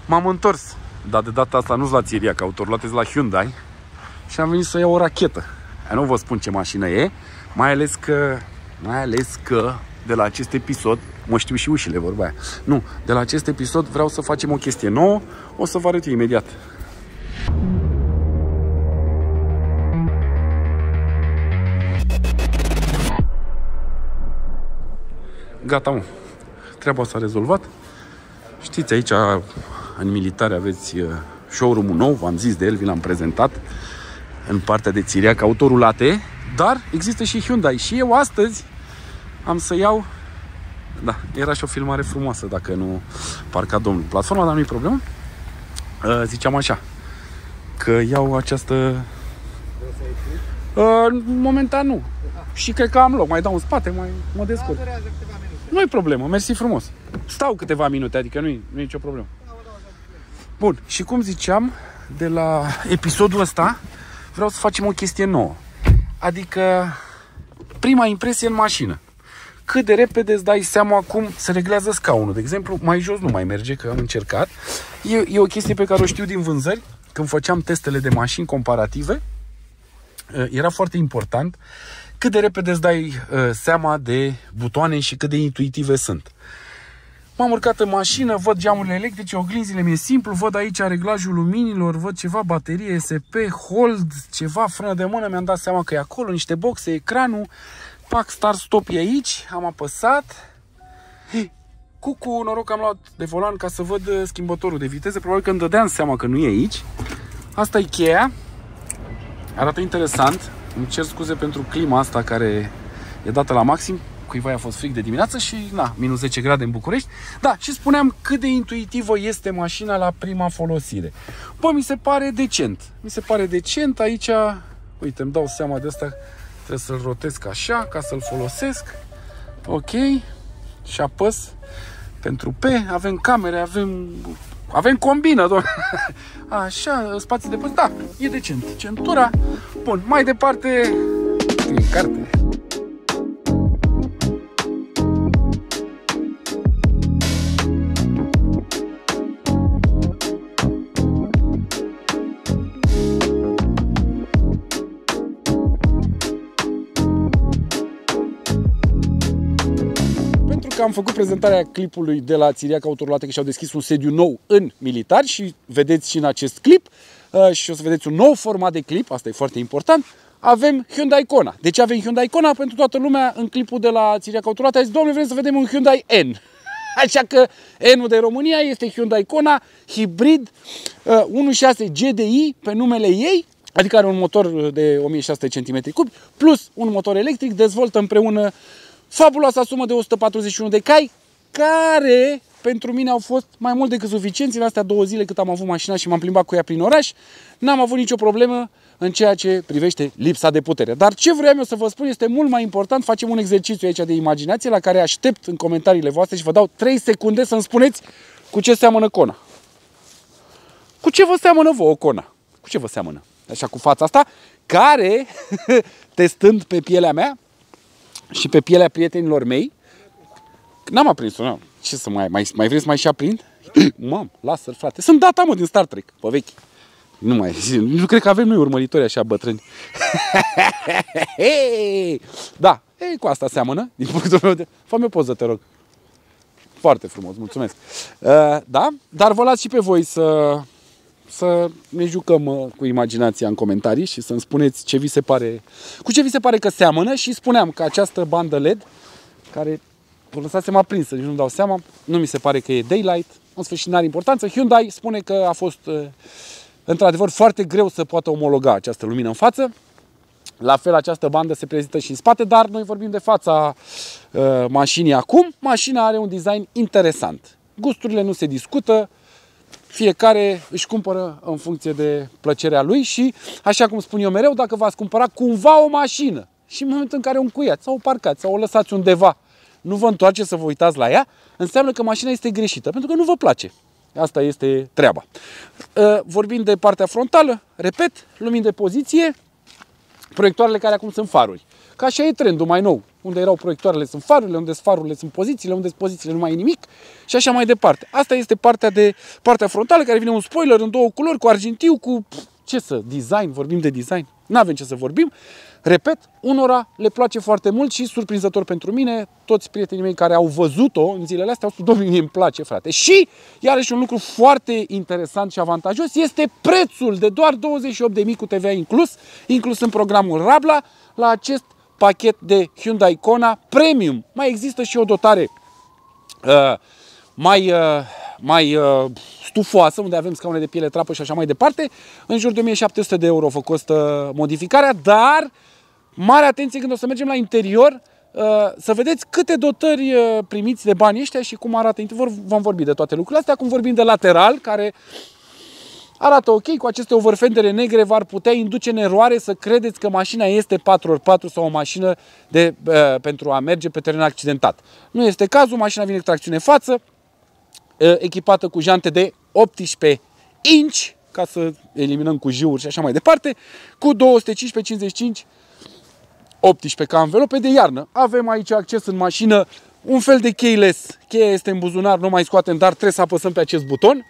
M-am întors, dar de data asta nu-s la Țiriac Autor, luați la Hyundai și am venit să iau o rachetă. Nu vă spun ce mașină e, mai ales că de la acest episod, mă știu și ușile, vorba aia. Nu, de la acest episod vreau să facem o chestie nouă, o să vă arăt eu imediat. Gata, mă. Treaba s-a rezolvat. Știți, aici în militare aveți showroom-ul nou, v-am zis de el, vi l-am prezentat în partea de Țiriac autorulate, dar există și Hyundai și eu astăzi am să iau, da, era și o filmare frumoasă dacă nu parca domnul platforma, dar nu-i problemă. Ziceam așa, că iau această... momentan nu. Și cred că am loc, mai dau în spate, mai mă descurc. Nu-i problemă, mersi frumos. Stau câteva minute, adică nu-i nicio problemă. Bun, și cum ziceam, de la episodul ăsta vreau să facem o chestie nouă. Adică prima impresie în mașină. Cât de repede îți dai seama cum se reglează scaunul. De exemplu, mai jos nu mai merge, că am încercat. E o chestie pe care o știu din vânzări. Când făceam testele de mașini comparative, era foarte important cât de repede îți dai seama de butoane și cât de intuitive sunt. M-am urcat în mașină, văd geamurile electrice, oglinzile mi-e simplu, văd aici reglajul luminilor, văd ceva baterie, SP, hold, ceva, frână de mână, mi-am dat seama că e acolo, niște boxe, ecranul, pac, start, stop e aici, am apăsat. Cucu, noroc că am luat de volan ca să văd schimbătorul de viteze, probabil că îmi dădeam seama că nu e aici. Asta e cheia, arată interesant, îmi cer scuze pentru clima asta care e dată la maxim. Cuiva a fost frig de dimineață și, na, minus 10 grade în București. Da, și spuneam cât de intuitivă este mașina la prima folosire. Bă, mi se pare decent. Mi se pare decent. Aici, uite, îmi dau seama de asta. Trebuie să-l rotesc așa, ca să-l folosesc. Ok. Și apăs pentru P. Avem camere, avem combină, doamne. Așa, spații de păs. Da, e decent. Centura. Bun, mai departe. E carte. Am făcut prezentarea clipului de la Țiriac Autorulate, că și-au deschis un sediu nou în militari și vedeți și în acest clip și o să vedeți un nou format de clip, asta e foarte important. Avem Hyundai Kona. De ce avem Hyundai Kona? Pentru toată lumea în clipul de la Țiriac Autorulate a zis, doamne, vrem să vedem un Hyundai N. Așa că N-ul de România este Hyundai Kona, hibrid 1.6 GDI pe numele ei, adică are un motor de 1600 cm3, plus un motor electric, dezvoltă împreună fabuloasa sumă de 141 de cai, care pentru mine au fost mai mult decât suficienți în astea 2 zile cât am avut mașina și m-am plimbat cu ea prin oraș. N-am avut nicio problemă în ceea ce privește lipsa de putere. Dar ce vreau eu să vă spun este mult mai important. Facem un exercițiu aici de imaginație la care aștept în comentariile voastre și vă dau 3 secunde să-mi spuneți cu ce seamănă Kona. Cu ce vă seamănă vouă Kona? Cu ce vă seamănă? Așa, cu fața asta, care, testând pe pielea mea, și pe pielea prietenilor mei, n-am aprins-o, n-am. Ce să mai vreți să mai și aprind? Mam, lasă-l, frate. Sunt data, mă, din Star Trek, pe vechi. Nu cred că avem noi urmăritori așa bătrâni. Da, cu asta seamănă, din punctul meu de... Fă-mi o poză, te rog. Foarte frumos, mulțumesc. Da, dar vă las și pe voi să ne jucăm cu imaginația în comentarii și să-mi spuneți ce vi se pare, cu ce vi se pare că seamănă. Și spuneam că această bandă LED, care vă lăsați-mă aprinsă, nici nu-mi dau seama, nu mi se pare că e daylight, în sfârșit n-are importanță. Hyundai spune că a fost într-adevăr foarte greu să poată omologa această lumină în față. La fel, această bandă se prezintă și în spate, dar noi vorbim de fața mașinii acum. Mașina are un design interesant. Gusturile nu se discută. Fiecare își cumpără în funcție de plăcerea lui și, așa cum spun eu mereu, dacă v-ați cumpăra cumva o mașină și în momentul în care o încuiați sau o parcați sau o lăsați undeva, nu vă întoarceți să vă uitați la ea, înseamnă că mașina este greșită, pentru că nu vă place. Asta este treaba. Vorbind de partea frontală, repet, lumini de poziție, proiectoarele care acum sunt faruri. Că așa e trendul mai nou. Unde erau proiectoarele sunt farurile, unde sunt farurile sunt pozițiile, unde sunt pozițiile nu mai e nimic și așa mai departe. Asta este partea frontală, care vine un spoiler în două culori, cu argintiu, cu design, vorbim de design. N-avem ce să vorbim. Repet, unora le place foarte mult și surprinzător pentru mine, toți prietenii mei care au văzut-o în zilele astea au spus, domnule, mie îmi place, frate. Și, iarăși, un lucru foarte interesant și avantajos este prețul de doar 28.000 cu TVA inclus în programul Rabla, la acest pachet de Hyundai Kona Premium. Mai există și o dotare mai stufoasă, unde avem scaune de piele, trapă și așa mai departe. În jur de 1.700 de euro vă costă modificarea, dar mare atenție când o să mergem la interior, să vedeți câte dotări primiți de banii ăștia și cum arată interior. Vom vorbi de toate lucrurile astea. Acum vorbim de lateral, care arată ok, cu aceste overfendere negre v-ar putea induce în eroare să credeți că mașina este 4x4 sau o mașină pentru a merge pe teren accidentat. Nu este cazul, mașina vine cu tracțiune față, echipată cu jante de 18 inch, ca să eliminăm cu jiuri și așa mai departe, cu 215-55 18 ca învelope de iarnă. Avem aici acces în mașină, un fel de keyless. Cheia este în buzunar, nu mai scoatem, dar trebuie să apăsăm pe acest buton.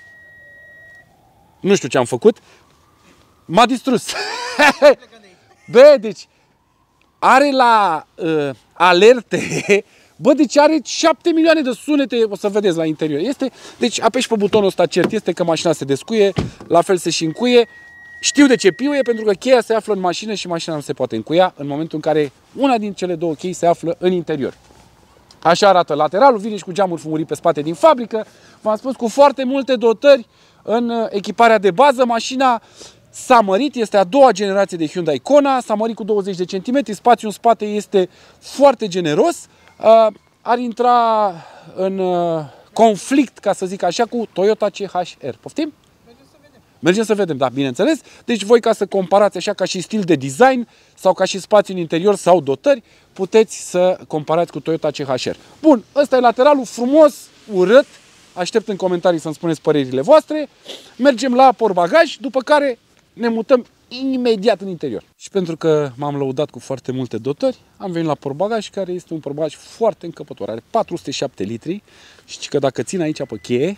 Nu știu ce am făcut. M-a distrus. Bă, deci are la alerte. Bă, deci are 7 milioane de sunete, o să vedeți la interior. Deci apeși pe butonul ăsta, cert este că mașina se descuie, la fel se și încuie. Știu de ce piuie, pentru că cheia se află în mașină și mașina nu se poate încuia în momentul în care una din cele două chei se află în interior. Așa arată lateralul, vine și cu geamuri fumurii pe spate din fabrică. V-am spus, cu foarte multe dotări în echiparea de bază. Mașina s-a mărit, este a doua generație de Hyundai Kona, s-a mărit cu 20 de centimetri, spațiul în spate este foarte generos. Ar intra în conflict, ca să zic așa, cu Toyota CHR. Poftim? Mergem să vedem, da, bineînțeles. Deci voi, ca să comparați așa ca și stil de design sau ca și spațiu în interior sau dotări, puteți să comparați cu Toyota CHR. Bun, ăsta e lateralul, frumos, urât. Aștept în comentarii să-mi spuneți părerile voastre. Mergem la portbagaj, după care ne mutăm imediat în interior. Și pentru că m-am lăudat cu foarte multe dotări, am venit la portbagaj, care este un portbagaj foarte încăpător. Are 407 litri și că dacă țin aici pe cheie,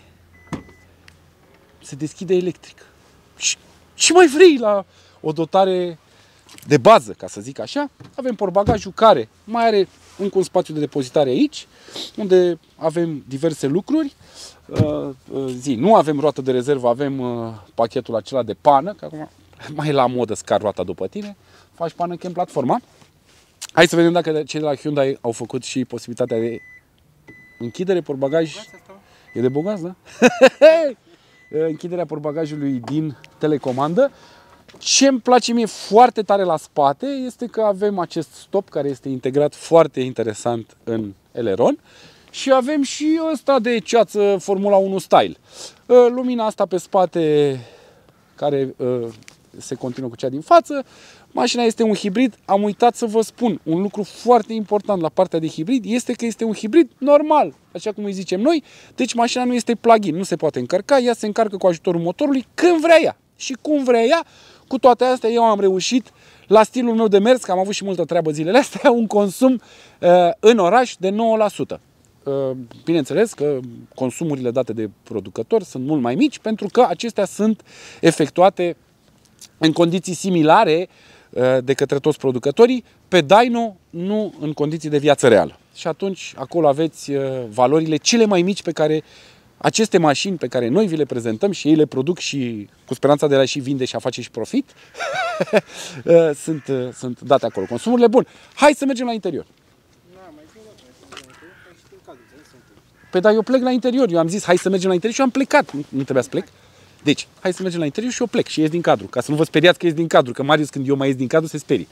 se deschide electric. Și ce mai vrei la o dotare de bază, ca să zic așa? Avem portbagajul care mai are încă un spațiu de depozitare aici, unde avem diverse lucruri. Nu avem roată de rezervă, avem pachetul acela de pană, că acum mai e la modă, scar roata după tine, faci pană, chem platforma. Hai să vedem dacă cei de la Hyundai au făcut și posibilitatea de închidere portbagaj. E de bogaz, da? Închiderea portbagajului din telecomandă. Ce îmi place mie foarte tare la spate este că avem acest stop care este integrat foarte interesant în eleron și avem și ăsta de ceață Formula 1 style. Lumina asta pe spate care se continuă cu cea din față. Mașina este un hibrid. Am uitat să vă spun un lucru foarte important la partea de hibrid, este că este un hibrid normal, așa cum îi zicem noi. Deci mașina nu este plug-in, nu se poate încărca, ea se încarcă cu ajutorul motorului când vrea ea și cum vrea ea. Cu toate astea eu am reușit, la stilul meu de mers, că am avut și multă treabă zilele astea, un consum în oraș de 9%. Bineînțeles că consumurile date de producător sunt mult mai mici, pentru că acestea sunt efectuate în condiții similare de către toți producătorii, pe dyno, nu în condiții de viață reală. Și atunci acolo aveți valorile cele mai mici pe care aceste mașini pe care noi vi le prezentăm și ei le produc și cu speranța de a și vinde și a face și profit, sunt date acolo. Consumurile bun. Hai să mergem la interior. Păi da, eu plec la interior. Eu am zis hai să mergem la interior și eu am plecat. Nu trebuia să plec. Deci, hai să mergem la interior și eu plec și ies din cadru. Ca să nu vă speriați că ies din cadru, că Marius când eu mai ies din cadru se sperie.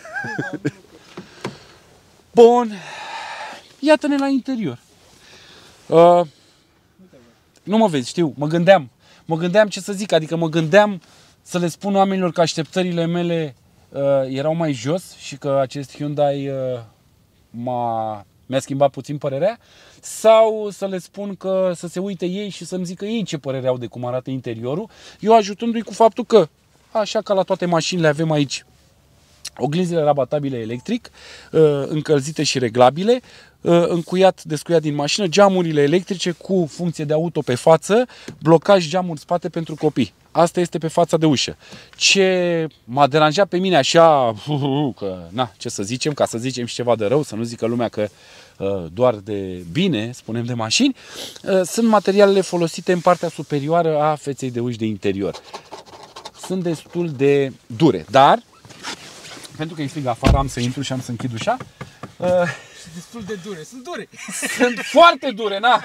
Bun. Iată-ne la interior. Nu mă vezi, știu, mă gândeam ce să zic, adică mă gândeam să le spun oamenilor că așteptările mele erau mai jos și că acest Hyundai mi-a schimbat puțin părerea, sau să le spun că să se uite ei și să-mi zică ei ce părere au de cum arată interiorul, eu ajutându-i cu faptul că, așa ca la toate mașinile avem aici oglinzile rabatabile electric, încălzite și reglabile, încuiat, descuiat din mașină, geamurile electrice cu funcție de auto pe față, blocaj geamuri spate pentru copii. Asta este pe fața de ușă. Ce m-a deranjat pe mine așa, că, na, ce să zicem, ca să zicem și ceva de rău, să nu zică lumea că doar de bine, spunem, de mașini, sunt materialele folosite în partea superioară a feței de uși de interior. Sunt destul de dure, dar, pentru că e frig afară, am să intru și am să închid ușa. Destul de dure, sunt dure. Sunt foarte dure, na?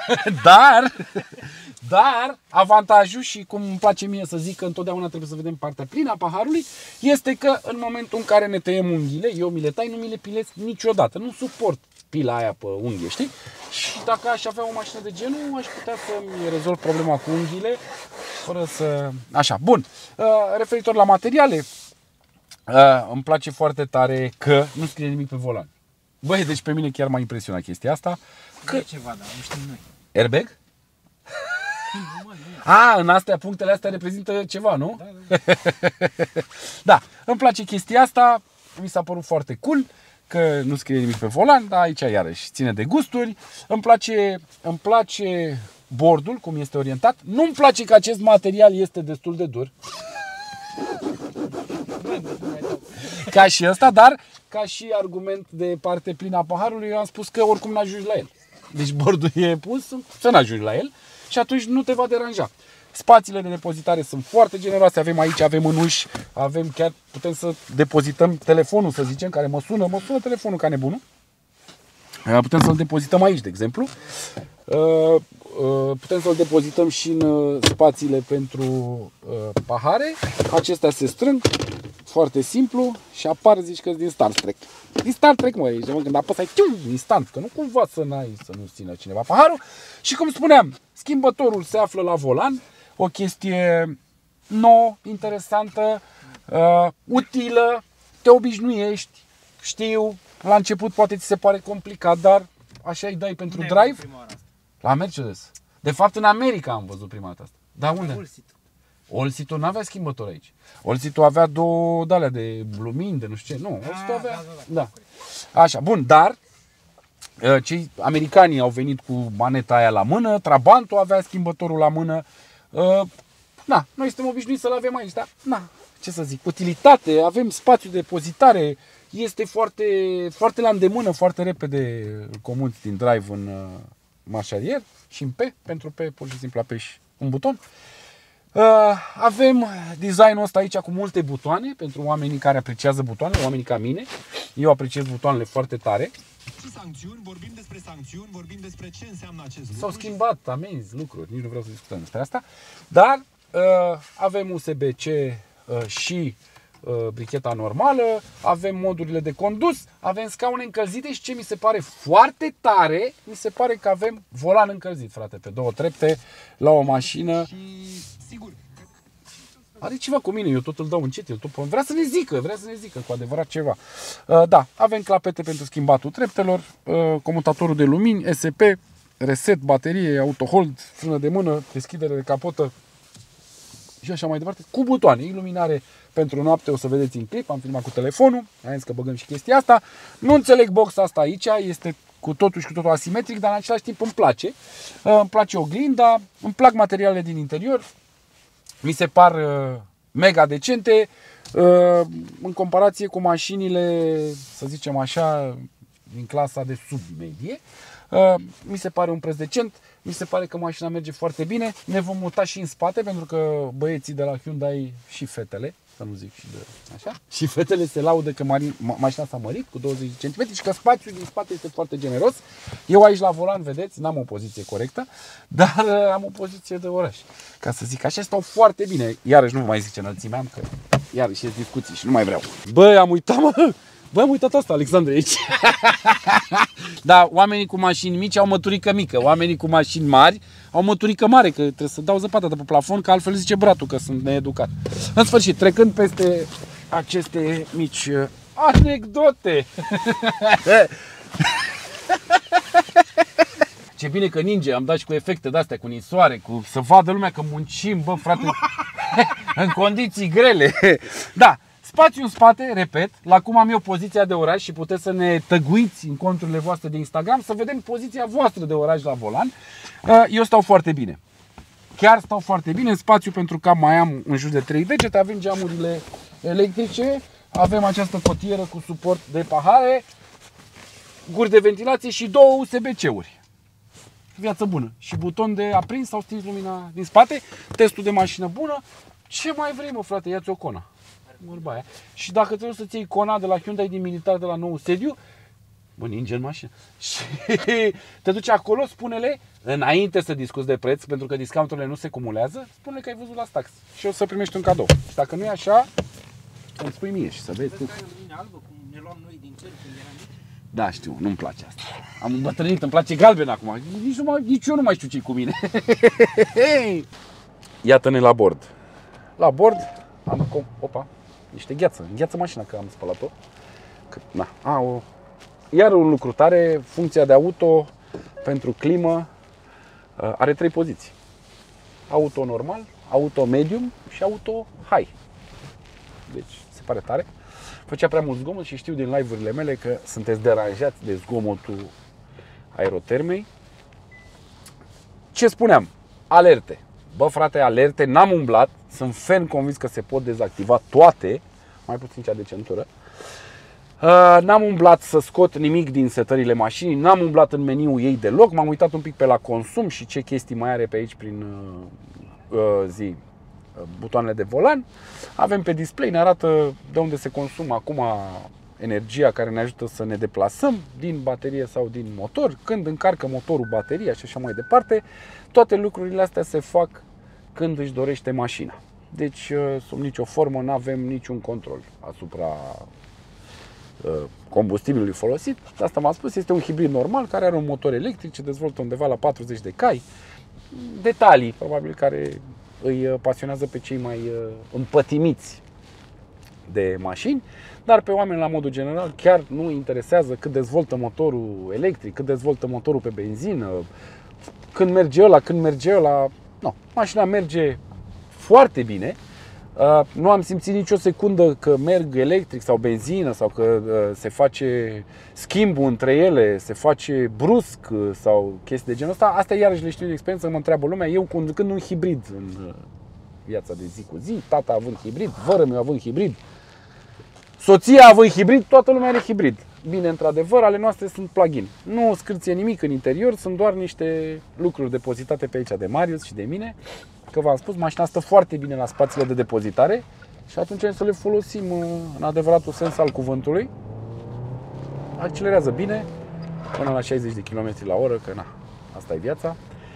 Dar avantajul, și cum îmi place mie să zic că întotdeauna trebuie să vedem partea plină a paharului, este că în momentul în care ne tăiem unghiile, eu mi le tai, nu mi le pilez niciodată. Nu suport pila aia pe unghie, știi? Și dacă aș avea o mașină de genul, aș putea să-mi rezolv problema cu unghiile fără să... Așa, bun. Referitor la materiale, îmi place foarte tare că nu scrie nimic pe volan. Băi, deci pe mine chiar m-a impresionat chestia asta. Că... E ceva, dar nu știm noi. Airbag? În astea, punctele astea reprezintă ceva, nu? Da. Da, îmi place chestia asta, mi s-a părut foarte cool, că nu scrie nimic pe volan, dar aici iarăși ține de gusturi. Îmi place bordul, cum este orientat. Nu-mi place că acest material este destul de dur. Ca și ăsta, dar ca și argument de parte plină a paharului, eu am spus că oricum n-ajungi la el. Deci bordul e pus să n-ajungi la el și atunci nu te va deranja. Spațiile de depozitare sunt foarte generoase, avem aici, avem în uși, avem chiar, putem să depozităm telefonul, să zicem, care mă sună telefonul ca nebunul. Putem să-l depozităm aici, de exemplu. Putem să-l depozităm și în spațiile pentru pahare. Acestea se strâng, foarte simplu, și apar, zici că din Star Trek. Din Star Trek, mă, când apăsai, instant, că nu cumva să nu țină cineva paharul. Și cum spuneam, schimbătorul se află la volan, o chestie nouă, interesantă, utilă, te obișnuiești, știu, la început poate ți se pare complicat, dar așa îi dai pentru drive. La Mercedes. De fapt, în America am văzut prima dată asta. Dar unde? All-Seat-ul nu avea schimbător aici. All-Seat-ul avea două de-alea de lumini, de nu știu ce. Nu, All-Seat-ul avea... Da. Așa, bun, dar cei americanii au venit cu maneta aia la mână, Trabantul avea schimbătorul la mână. Na, noi suntem obișnuiți să-l avem aici, dar na, ce să zic, utilitate, avem spațiu de depozitare, este foarte, foarte la îndemână, foarte repede comuți din drive în marșarier și în P, pentru P pur și simplu apeși un buton. Avem designul ăsta aici cu multe butoane pentru oamenii care apreciază butoanele, oamenii ca mine. Eu apreciez butoanele foarte tare. Și sancțiuni, vorbim despre sancțiuni, vorbim despre ce înseamnă acest lucru. S-au schimbat amenzi, lucruri, nici nu vreau să discutăm despre asta. Dar avem USB-C și bricheta normală, avem modurile de condus, avem scaune încălzite și ce mi se pare foarte tare, mi se pare că avem volan încălzit, frate, pe 2 trepte, la o mașină. Și sigur, are ceva cu mine, eu tot îl dau încet, vrea să ne zică cu adevărat ceva. Da, avem clapete pentru schimbatul treptelor, comutatorul de lumini, SP, reset, baterie, autohold, frână de mână, deschidere de capotă și așa mai departe, cu butoane, iluminare pentru noapte, o să vedeți în clip, am filmat cu telefonul, am zis că băgăm și chestia asta. Nu înțeleg boxa asta aici, este cu totul și cu totul asimetric, dar în același timp îmi place. Îmi place oglinda, îmi plac materialele din interior, mi se par mega decente, în comparație cu mașinile, să zicem așa, din clasa de sub-medie. Mi se pare un preț decent, mi se pare că mașina merge foarte bine. Ne vom muta și în spate, pentru că băieții de la Hyundai și fetele, să nu zic și de așa, și fetele se laudă că mașina s-a mărit cu 20 cm și că spațiul din spate este foarte generos. Eu aici la volan, vedeți, n-am o poziție corectă, dar am o poziție de oraș, ca să zic așa, stau foarte bine. Iarăși nu mai zice înălțimea, am că iarăși ies discuții și nu mai vreau. Bă, am uitat, mă! Bă, am uitat asta, Alexandru, aici. Da, oamenii cu mașini mici au măturică mică, oamenii cu mașini mari au măturică mare, că trebuie să dau zăpadă de pe plafon, că altfel zice bratul că sunt needucat. În sfârșit, trecând peste aceste mici anecdote. Ce bine că ninge, am dat și cu efecte de-astea, cu ninsoare, cu să vadă lumea că muncim, bă, frate, în condiții grele. Da. Spațiu în spate, repet, la cum am eu poziția de oraș și puteți să ne tăguiți în conturile voastre de Instagram să vedem poziția voastră de oraș la volan. Eu stau foarte bine. Chiar stau foarte bine în spațiu pentru că mai am în jur de 3 degete, avem geamurile electrice, avem această cotieră cu suport de pahare, guri de ventilație și 2 USB-C-uri. Viață bună. Și buton de aprins sau stins lumina din spate, testul de mașină bună. Ce mai vrei, mă, frate? Ia-ți o Kona. Vorba aia. Și dacă trebuie să-ți iei Kona de la Hyundai din militar de la nou sediu, bă, ninge în mașină. Și te duci acolo, spune-le, înainte să discuți de preț, pentru că discounturile nu se cumulează, spune-le că ai văzut la Stax și o să primești un cadou. Și dacă nu e așa, îmi spui mie și să vezi tu. Ne luam noi din cer când eram mici. Da, știu, nu-mi place asta. Am îmbătrânit, îmi place galben acum. Nici eu nu mai știu ce-i cu mine. Iată-ne la bord. La bord am niște gheață. Îngheață mașina că am spălat-o. Iar un lucru tare, funcția de auto pentru climă are 3 poziții. Auto normal, auto medium și auto high. Deci se pare tare. Făcea prea mult zgomot și știu din live-urile mele că sunteți deranjați de zgomotul aerotermei. Ce spuneam? Alerte. Bă, frate, alerte, n-am umblat. Sunt ferm convins că se pot dezactiva toate, mai puțin cea de centură. N-am umblat să scot nimic din setările mașinii, n-am umblat în meniul ei deloc, m-am uitat un pic pe la consum și ce chestii mai are pe aici prin butoanele de volan. Avem pe display, ne arată de unde se consumă acum energia care ne ajută să ne deplasăm din baterie sau din motor, când încarcă motorul bateria și așa mai departe. Toate lucrurile astea se fac când își dorește mașina. Deci, sub nicio formă, nu avem niciun control asupra combustibilului folosit. Asta m-am spus, este un hibrid normal care are un motor electric ce dezvoltă undeva la 40 de cai. Detalii, probabil, care îi pasionează pe cei mai împătimiți de mașini, dar pe oameni la modul general chiar nu interesează cât dezvoltă motorul electric, cât dezvoltă motorul pe benzină, când merge ăla. No, mașina merge foarte bine. Nu am simțit nicio secundă că merg electric sau benzină sau că se face schimbul între ele, se face brusc sau chestii de genul ăsta. Astea iarăși le știu de experiență, mă întreabă lumea, eu conducând un hibrid în viața de zi cu zi, tata având hibrid, vără meu având hibrid, soția având hibrid, toată lumea are hibrid. Bine, într-adevăr, ale noastre sunt plug-in. Nu scârție nimic în interior, sunt doar niște lucruri depozitate pe aici de Marius și de mine. Că v-am spus, mașina stă foarte bine la spațiile de depozitare și atunci să le folosim în adevăratul sens al cuvântului. Accelerează bine până la 60 de km la oră, că na, asta e viața.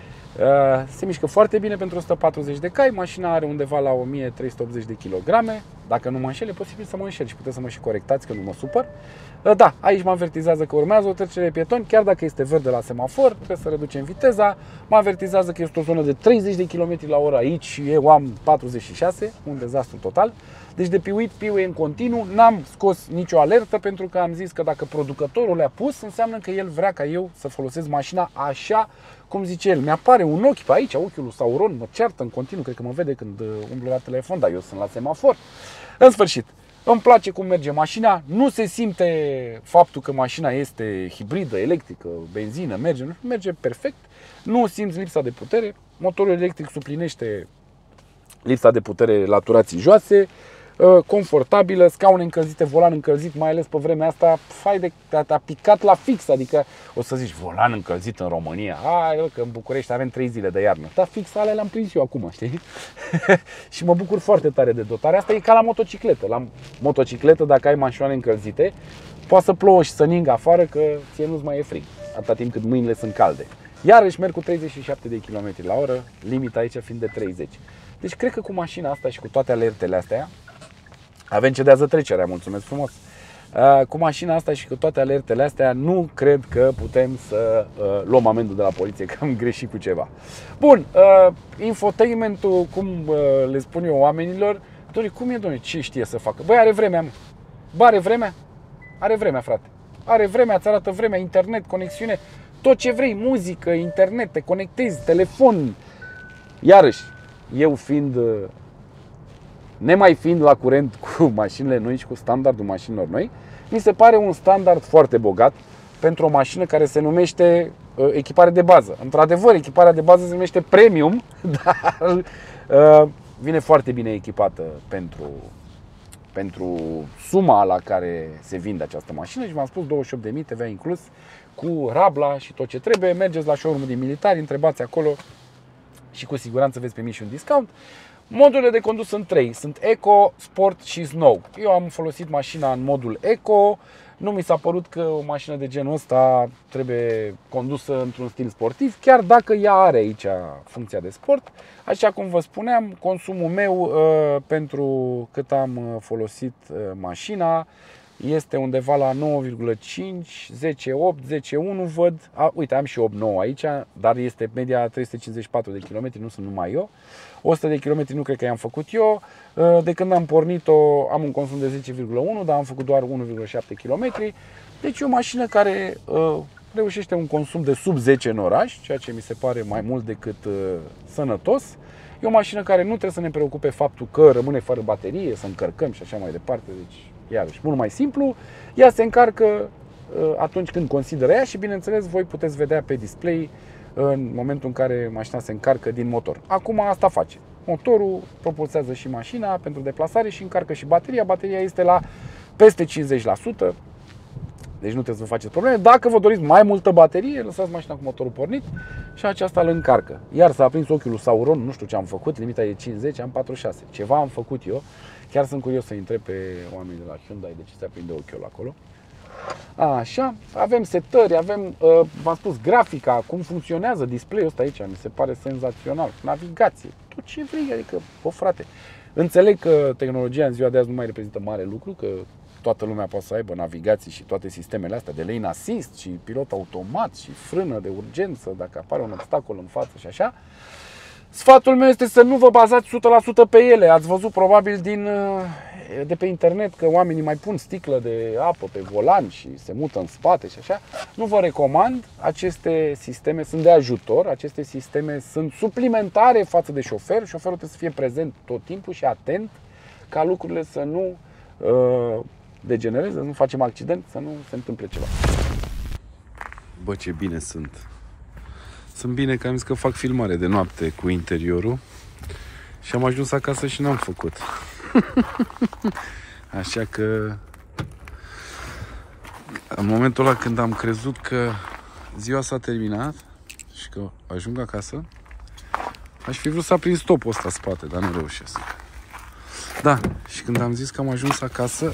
Se mișcă foarte bine pentru 140 de cai, mașina are undeva la 1380 de kg. Dacă nu mă înșel, e posibil să mă înșel și puteți să mă și corectați, că nu mă supăr. Da, aici mă avertizează că urmează o trecere de pietoni, chiar dacă este verde la semafor, trebuie să reducem viteza. Mă avertizează că este o zonă de 30 de km la oră aici și eu am 46, un dezastru total. Deci de piuie în continuu, n-am scos nicio alertă pentru că am zis că dacă producătorul le-a pus, înseamnă că el vrea ca eu să folosesc mașina așa cum zice el. Mi-apare un ochi pe aici, ochiul lui Sauron, mă ceartă în continuu, cred că mă vede când umblu la telefon, dar eu sunt la semafor. În sfârșit, îmi place cum merge mașina, nu se simte faptul că mașina este hibridă, electrică, benzină, merge perfect, nu simți lipsa de putere, motorul electric suplinește lipsa de putere la turații joase, confortabilă, scaune încălzite, volan încălzit, mai ales pe vremea asta, te-a picat la fix, adică o să zici volan încălzit în România, că în București avem 3 zile de iarnă, dar fix alea le-am prins eu acum, știi? Și mă bucur foarte tare de dotarea asta, e ca la motocicletă. La motocicletă, dacă ai mașinoare încălzite, poate să plouă și să ningă afară, că ție nu-ți mai e frig, atâta timp cât mâinile sunt calde. Iarăși merg cu 37 de km la oră, limita aici fiind de 30. Deci cred că cu mașina asta și cu toate alertele astea, avem cedează trecerea, mulțumesc frumos. Cu mașina asta și cu toate alertele astea, nu cred că putem să luăm amendă de la poliție, că am greșit cu ceva. Bun, infotainmentul, cum le spun eu oamenilor, doamne, cum e, doamne, ce știe să facă? Băi, are vremea, mă. Bă, are vremea? Are vremea, frate. Are vremea, îți arată vremea, internet, conexiune, tot ce vrei, muzică, internet, te conectezi, telefon. Iarăși, eu fiind nemai fiind la curent cu mașinile noi și cu standardul mașinilor noi, mi se pare un standard foarte bogat pentru o mașină care se numește echipare de bază. Într-adevăr, echiparea de bază se numește premium, dar vine foarte bine echipată pentru suma la care se vinde această mașină și v-am spus 28.000 TVA inclus, cu rabla și tot ce trebuie. Mergeți la showroom-ul din Militari, întrebați acolo și cu siguranță veți primi și un discount. Modurile de condus sunt 3, sunt Eco, Sport și Snow. Eu am folosit mașina în modul Eco, nu mi s-a părut că o mașină de genul ăsta trebuie condusă într-un stil sportiv, chiar dacă ea are aici funcția de sport. Așa cum vă spuneam, consumul meu pentru cât am folosit mașina este undeva la 9,5, 10,8, 10,1 văd. Uite, am și 8,9 aici, dar este media 354 de km, nu sunt numai eu. 100 de km nu cred că i-am făcut eu. De când am pornit-o am un consum de 10,1, dar am făcut doar 1,7 km. Deci e o mașină care reușește un consum de sub 10 în oraș, ceea ce mi se pare mai mult decât sănătos. E o mașină care nu trebuie să ne preocupe faptul că rămâne fără baterie, să încărcăm și așa mai departe. Deci, iarăși, mult mai simplu. Ea se încarcă atunci când consideră ea și, bineînțeles, voi puteți vedea pe display în momentul în care mașina se încarcă din motor. Acum asta face. Motorul propulsează și mașina pentru deplasare și încarcă și bateria. Bateria este la peste 50%, deci nu trebuie să vă faceți probleme. Dacă vă doriți mai multă baterie, lăsați mașina cu motorul pornit și aceasta îl încarcă. Iar s-a aprins ochiul lui Sauron, nu știu ce am făcut, limita e 50, am 46. Ceva am făcut eu. Chiar sunt curios să întreb pe oamenii de la Hyundai de ce se aprinde ochiul acolo. Așa, avem setări, avem, v-am spus, grafica, cum funcționează display-ul ăsta aici, mi se pare senzațional. Navigație, tot ce vrei, adică, frate. Înțeleg că tehnologia în ziua de azi nu mai reprezintă mare lucru, că toată lumea poate să aibă navigații și toate sistemele astea de lane assist și pilot automat și frână de urgență dacă apare un obstacol în față și așa. Sfatul meu este să nu vă bazați 100% pe ele. Ați văzut probabil de pe internet că oamenii mai pun sticlă de apă pe volan și se mută în spate și așa. Nu vă recomand. Aceste sisteme sunt de ajutor. Aceste sisteme sunt suplimentare față de șofer. Șoferul trebuie să fie prezent tot timpul și atent ca lucrurile să nu degenereze, să nu facem accident, să nu se întâmple ceva. Bă, ce bine sunt. Sunt bine că am zis că fac filmare de noapte cu interiorul și am ajuns acasă și n-am făcut. Așa că în momentul ăla când am crezut că ziua s-a terminat și că ajung acasă, aș fi vrut să aprind stopul ăsta spate, dar nu reușesc. Da, și când am zis că am ajuns acasă,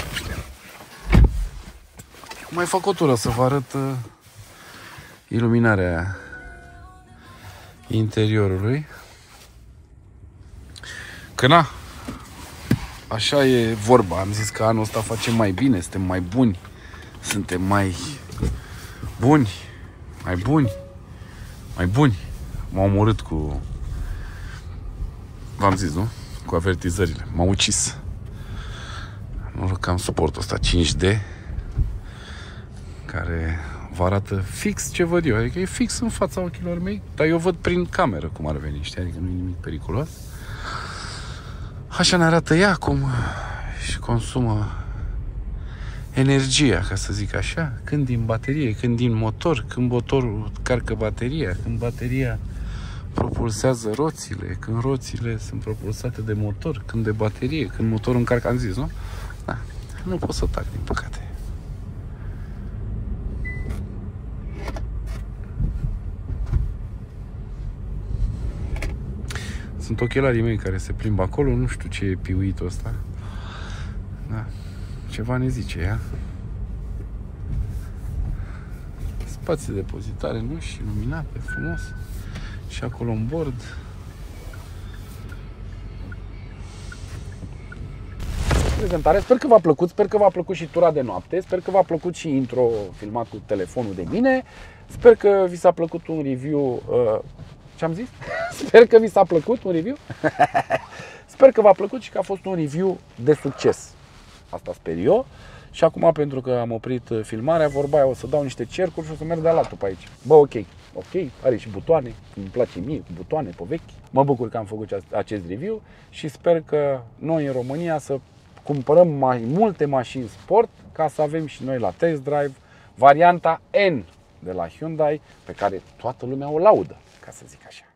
mai fac o tură să vă arăt iluminarea interiorului. Că na, așa e vorba. Am zis că anul ăsta facem mai bine, suntem mai buni, suntem mai buni, mai buni, mai buni. M-au omorât cu, v-am zis, nu? Cu avertizările. M-au ucis. Nu că am suportul ăsta 5D care vă arată fix ce văd eu. Adică e fix în fața ochilor mei, dar eu văd prin cameră cum ar veni, știi? Adică nu e nimic periculos. Așa ne arată ea cum și consumă energia, ca să zic așa, când din baterie, când din motor, când motorul carcă bateria, când bateria propulsează roțile, când roțile sunt propulsate de motor, când de baterie, când motorul încarcă, am zis, nu? Da. Nu pot să tac, din păcate. Sunt ochelarii mei care se plimbă acolo, nu știu ce e piuitul ăsta. Da. Ceva ne zice ea. Spații de depozitare, nu? Și iluminate, frumos. Și acolo în bord. Prezentare. Sper că v-a plăcut, sper că v-a plăcut și tura de noapte, sper că v-a plăcut și intro filmat cu telefonul de mine. Sper că vi s-a plăcut un review. Ce-am zis? Sper că vi s-a plăcut un review. Sper că v-a plăcut și că a fost un review de succes. Asta sper eu. Și acum, pentru că am oprit filmarea, vorba aia, o să dau niște cercuri și o să merg de-a latul pe aici. Bă, ok. ok, are și butoane, îmi place mie, cu butoane pe vechi. Mă bucur că am făcut acest review și sper că noi în România să cumpărăm mai multe mașini sport ca să avem și noi la test drive varianta N de la Hyundai, pe care toată lumea o laudă, ca să zic așa.